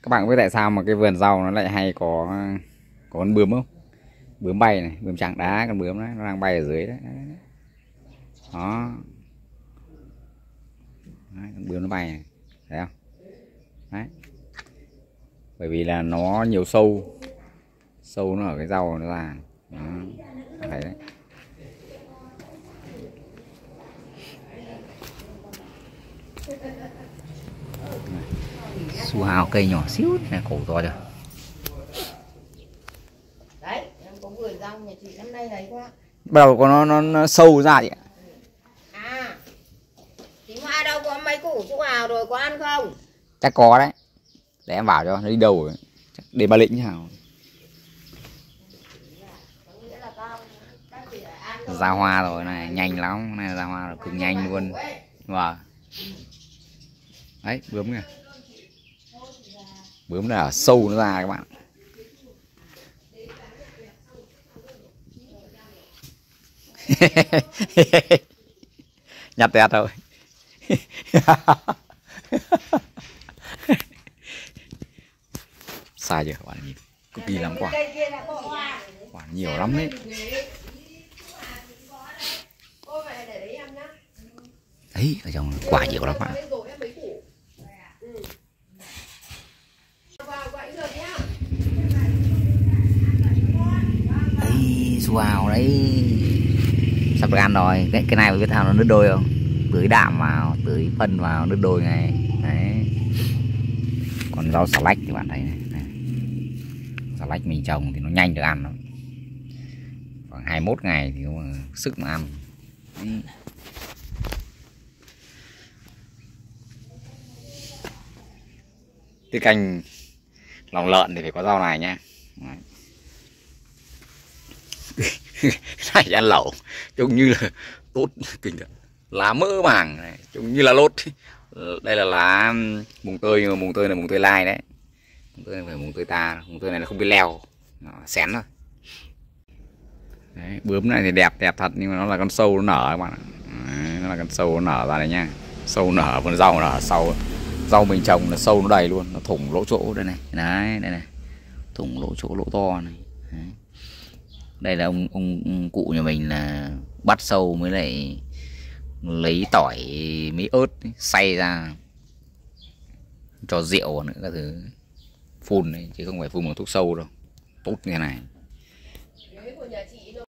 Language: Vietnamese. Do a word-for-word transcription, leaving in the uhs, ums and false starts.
Các bạn biết tại sao mà cái vườn rau nó lại hay có có con bướm không? Bướm bay này, bướm trắng đá, con bướm đấy nó đang bay ở dưới đấy. Đó. Đấy, con bướm nó bay này, thấy không? Đấy. Bởi vì là nó nhiều sâu, sâu nó ở cái rau nó ra. Đó. Thấy đấy. Su hào cây nhỏ xíu này, cổ to chưa? Đấy, em có vườn rau nhà chị năm nay đấy quá. Bắt đầu có nó, nó, nó sâu ra chị ạ. À, chị Hoa đâu có mấy củ su hào rồi, có ăn không? Chắc có đấy. Để em bảo cho nó đi đâu rồi. Để bà Lĩnh hào. Ra hoa rồi này, nhanh lắm, này ra hoa là cực nhanh luôn. Wow. Đấy, bướm kìa. Bướm là ở sâu nó ra các bạn. Nhặt tẹt rồi. Sai chưa các bạn nhìn, cực kỳ lắm quả. Quả nhiều lắm đấy. Đấy, ở trong quả nhiều lắm bạn. Đấy, su hào đấy. Sắp được ăn rồi. Cái, cái này mới biết thao nó nứt đôi không? Tưới đạm vào, tưới phân vào nứt đôi này. Đấy. Còn rau xà lách thì bạn thấy này, này. Xà lách mình trồng thì nó nhanh được ăn lắm. Khoảng hai mươi mốt ngày thì có sức mà ăn. Đấy. Cái canh lòng lợn thì phải có rau này nhá. Này ăn lẩu trông như là tốt kinh thật. Lá mỡ màng này trông như là lốt. Đây là lá mùng tơi, nhưng mà mùng tơi là mùng tơi lai đấy. Mùng tơi này phải mùng tơi ta, mùng tơi này là không biết leo, nó xén thôi. Đấy, bướm này thì đẹp đẹp thật, nhưng mà nó là con sâu nó nở các bạn ạ. Đấy, nó là con sâu nó nở ra đây nha. Sâu nở, con rau nở sau. Rau mình trồng là sâu nó đầy luôn, nó thủng lỗ chỗ đây này. Đấy, đây này. Thủng lỗ chỗ lỗ to này. Đấy. Đây là ông, ông ông cụ nhà mình là bắt sâu mới lại lấy tỏi mấy ớt xay ra cho rượu nữa các thứ, phun đấy chứ không phải phun bằng thuốc sâu đâu, tốt như thế này.